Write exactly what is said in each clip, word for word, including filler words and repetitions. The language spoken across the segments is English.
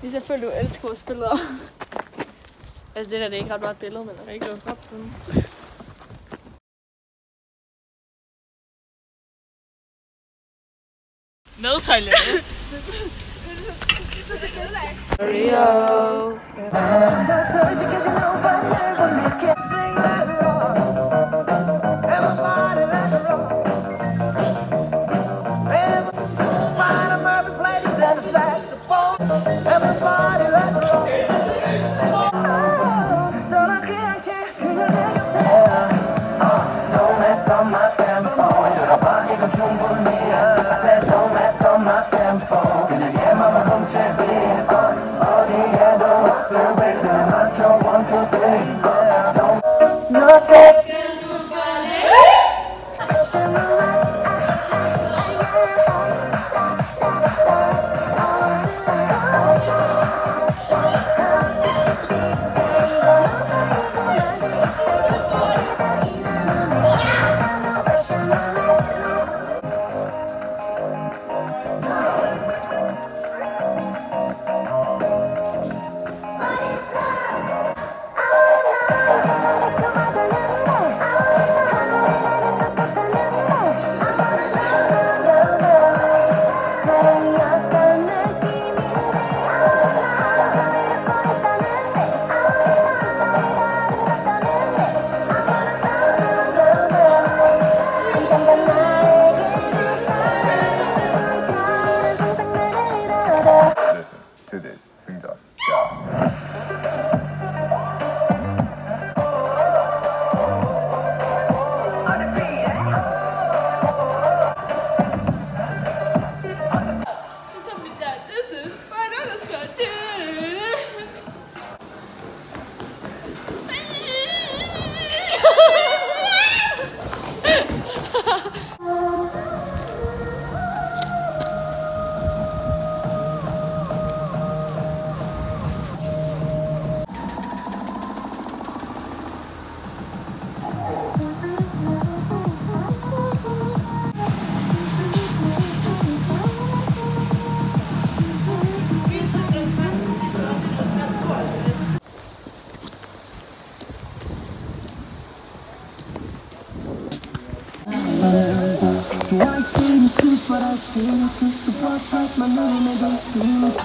Det er selvfølgelig, du elsker vores billeder. Altså det der, det er ikke ret meget et billede, men der er ikke noget godt på dem. Medtoilettet. Rio. to the 승전. Do I see the streets, but I still miss the blood like my name and those things.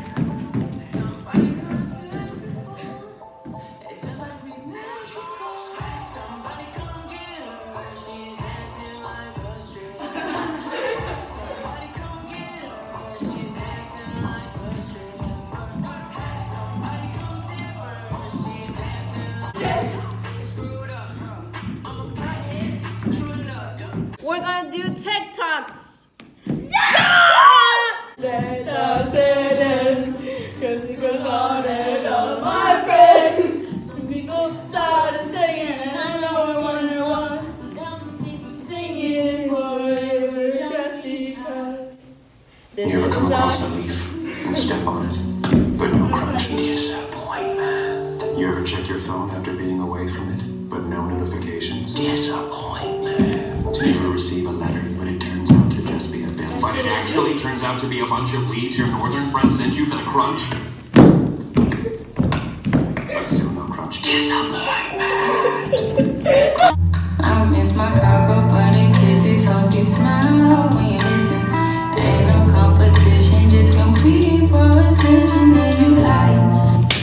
We're gonna do TikToks! Yeah! That accident, cause it goes on and on, my friend. Some people started singing, and I know I wanted was singing forever just because. This you ever is come across our... a leaf and step on it, but no crunch? Disappointment. You ever check your phone after being away from it, but no notifications? Disappointment. Did you ever receive a letter, but it turns out to just be a bill? But it actually turns out to be a bunch of leads your northern friend sent you for the crunch? But still no crunch. Disappointment. I miss my cocoa butter kisses. Hope you smile when you listen. Ain't no competition, just competing for attention that you like.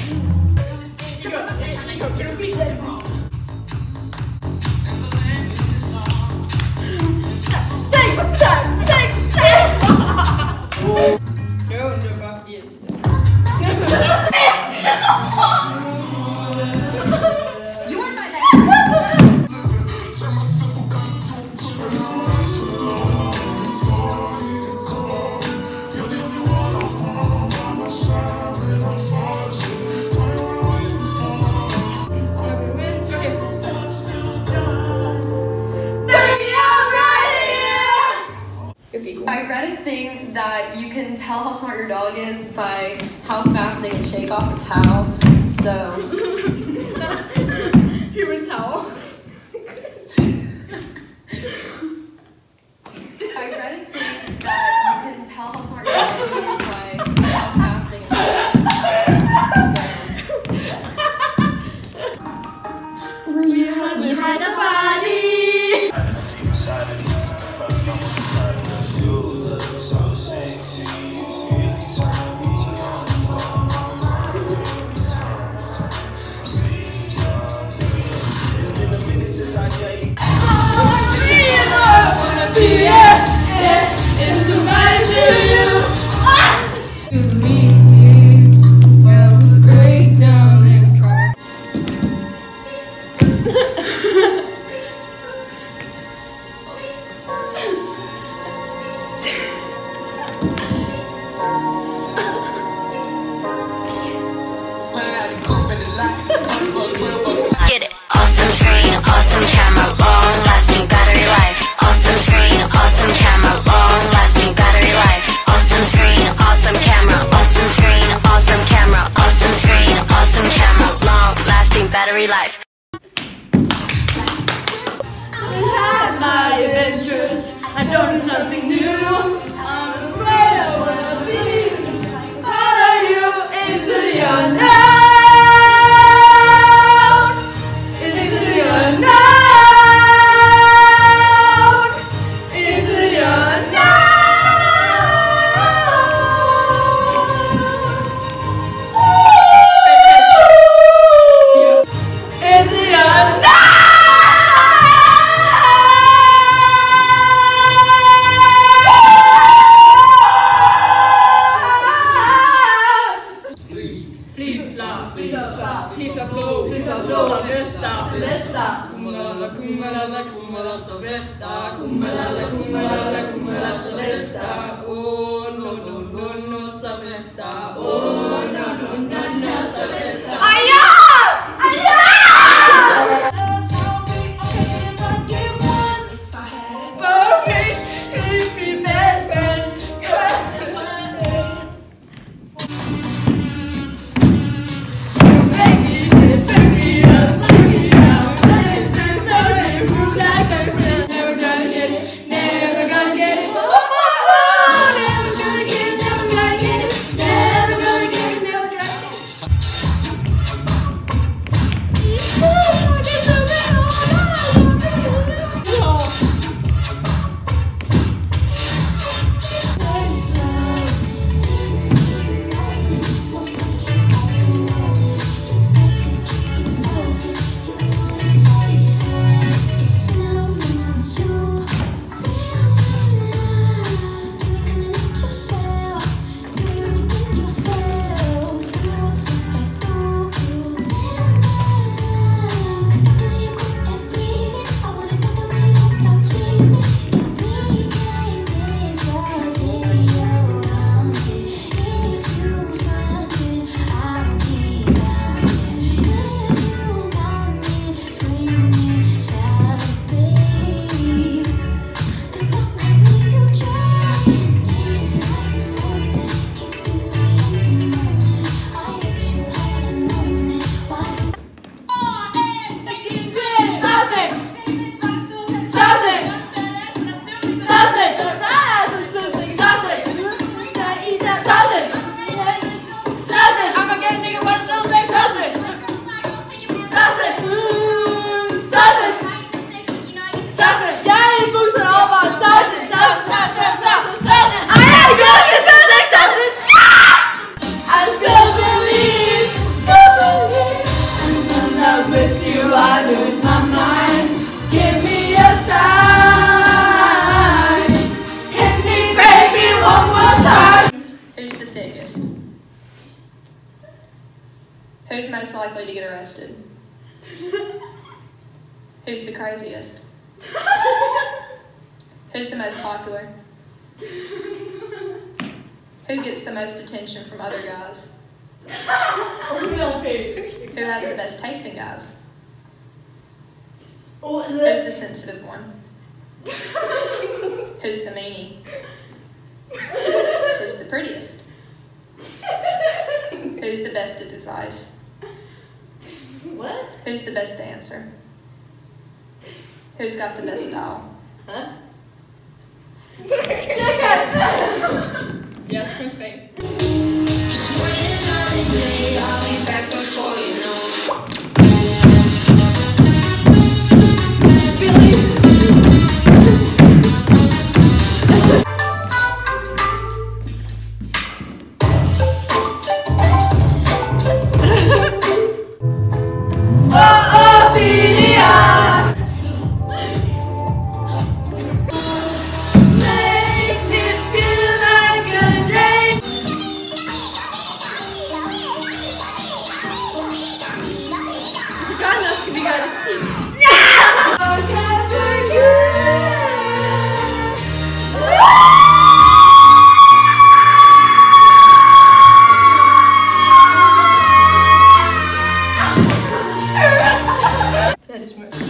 I read a thing that you can tell how smart your dog is by how fast they can shake off a towel. So, human towel. I read a thing that you can tell how smart your dog is by how fast they can shake off a towel. Get it. Awesome screen, awesome camera, long lasting battery life. Awesome screen, awesome camera, long lasting battery life. Awesome screen, awesome camera, awesome screen, awesome camera, awesome screen, awesome camera, long lasting battery life. Had my adventures, I don't know something new. I'm afraid I wanna be follow you into the unknown, into the unknown, into the unknown, into the unknown. Who's most likely to get arrested? Who's the craziest? Who's the most popular? Who gets the most attention from other guys? Who has the best taste in guys? Who's the sensitive one? Who's the meanie? Who's the prettiest? Who's the best at advice? What? Who's the best dancer? Who's got the best style? Huh? Yes, Prince Fame. That is smart.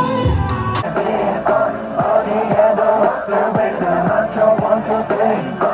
One, two, three.